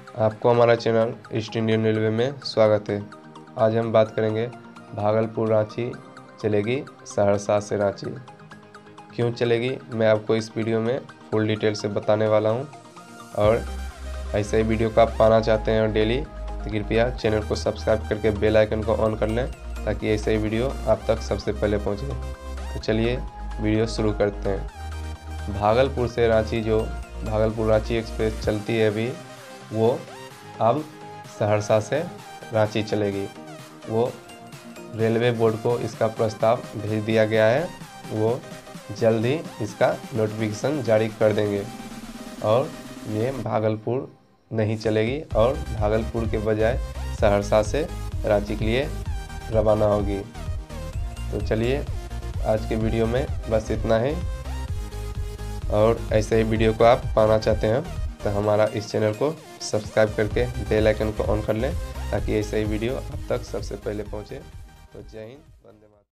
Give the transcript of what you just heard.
आपको हमारा channel east Indian railway में स्वागत है। आज हम बात करेंगे भागलपुर रांची चलेगी सहरसा से रांची। क्यों चलेगी मैं आपको इस वीडियो में फुल डिटेल से बताने वाला हूं। और ऐसे ही वीडियो को आप पाना चाहते हैं डेली तो कृपया चैनल को सब्सक्राइब करके बेल आइकन को ऑन कर लें ताकि ऐसे ही वीडियो आप तक सबसे पहले पहुंचे। तो चलिए वीडियो शुरू करते हैं। भागलपुर से रांची जो भागलपुर रांची एक्सप्रेस चलती है अभी, वो अब सहरसा से रांची चलेगी। वो रेलवे बोर्ड को इसका प्रस्ताव भेज दिया गया है, वो जल्द ही इसका नोटिफिकेशन जारी कर देंगे और ये भागलपुर नहीं चलेगी और भागलपुर के बजाय सहरसा से रांची के लिए रवाना होगी। तो चलिए आज के वीडियो में बस इतना ही। और ऐसे ही वीडियो को आप पाना चाहते हैं तो हमारा इस चैनल को सब्सक्राइब करके बेल आइकन को ऑन कर लें ताकि ऐसे ही वीडियो आप तक सबसे पहले पहुंचे। तो जय हिंद, वंदे मातरम।